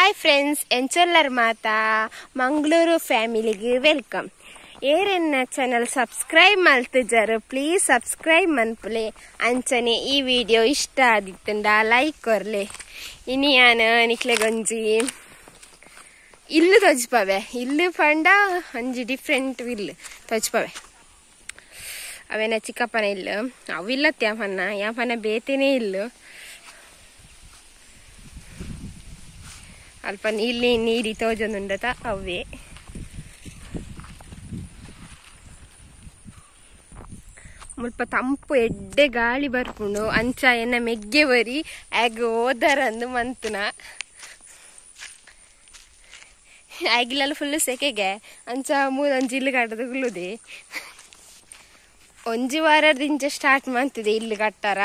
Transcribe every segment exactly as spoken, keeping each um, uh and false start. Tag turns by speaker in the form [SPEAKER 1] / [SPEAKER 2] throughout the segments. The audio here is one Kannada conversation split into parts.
[SPEAKER 1] Hi friends, encha matha Mangaluru family welcome. Erenna channel subscribe maltijaru, please subscribe manpule. Anchane ee video ishta aditunda like korle. Ini yana nikle gonji illu tojpave. Illu panda anji different illu tojpave. Avena chikkapana illu. Avilla tyapana, yapana betene illu. ಅಲ್ಪ ನೀಲಿ ನೀರಿ ತೋಜೊಂದುಂಡತ ಅವೇ ಮುಲ್ಪ ತಂಪು ಎಡ್ಡೆ ಗಾಳಿ ಬರ್ಪುಂಡು ಅಂಚ ಎನ್ನ ಮೆಗ್ಗೆ ಬರಿ ಆಗ ಓದರಂದು ಮಂತುನ ಆಗಿಲ್ಲ ಫುಲ್ ಸೆಕೆಗೆ ಅಂಚ ಮೂರೊಂಜಿ ಇಲ್ಲು ಕಟ್ಟದ ಗುಳ್ಳುದೆ ಒಂಜಿ ವಾರದಿಂದ ಸ್ಟಾರ್ಟ್ ಮಾಡ್ತಿದೆ ಇಲ್ಲು ಕಟ್ಟಾರ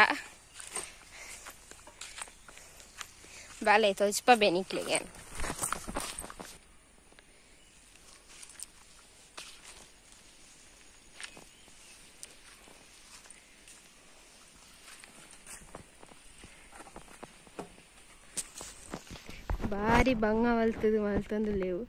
[SPEAKER 1] ಬಾಲೆ ತೋಜ್ಪ ಬೆನಿಕ್ಲಿಗೆ ಬಾರಿ ಬಂಗ ಮಲ್ತದು ಮಲ್ತಂದು ಲೇವು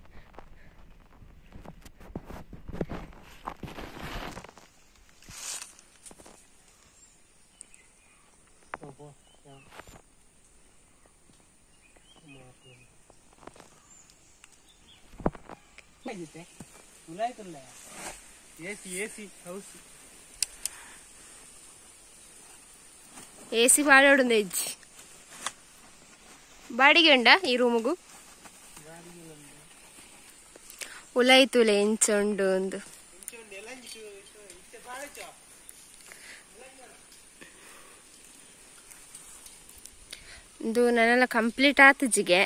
[SPEAKER 1] ఏసీ వాడోడుంది ఎజ్జి బాడిಗೆ ఉండా ఈ రూముగు ಉಲೈ ತುಲೆ ಎಂಚುಂಡು ಒಂದು ಇದು ನನ್ನೆಲ್ಲ ಕಂಪ್ಲೀಟ್ ಆತಜಿಗೆ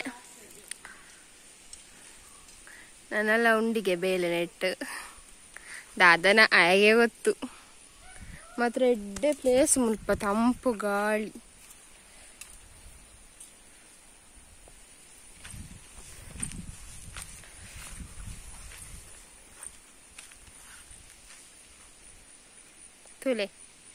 [SPEAKER 1] ನನ್ನೆಲ್ಲ ಉಂಡಿಗೆ ಬೇಲೆ ನೆಟ್ಟು ದಾದನ ಆಯಗೆ ಗೊತ್ತು ಮಾತ್ರ ಎಡ್ಡೆ ಪ್ಲೇಸ್ ಮುಲ್ಪ ತಂಪು ಗಾಳಿ ತುಲೆ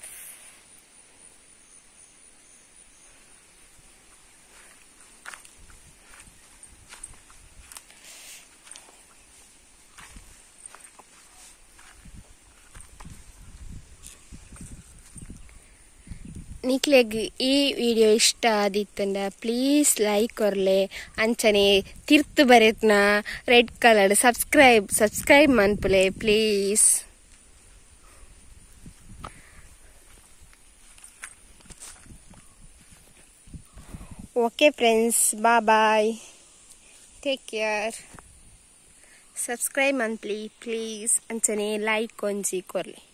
[SPEAKER 1] ನಿಕ್ಲೆಗ್ ಈ ವಿಡಿಯೋ ಇಷ್ಟ ಆದಿತ್ತಂಡ ಪ್ಲೀಸ್ ಲೈಕ್ ಕೊರ್ಲೆ ಅಂಚನೆ ತಿರ್ತು ಬರೆತ್ನ ರೆಡ್ ಕಲರ್ ಸಬ್ಸ್ಕ್ರೈಬ್ ಸಬ್ಸ್ಕ್ರೈಬ್ ಮನ್ಪುಲೆ please. Okay friends, bye bye, take care. Subscribe ಮನ್ಪ್ಲಿ ಪ್ಲೀಸ್ ಅಂಚನೆ ಲೈಕ್ ಒಂಜಿ ಕೊರ್ಲೆ.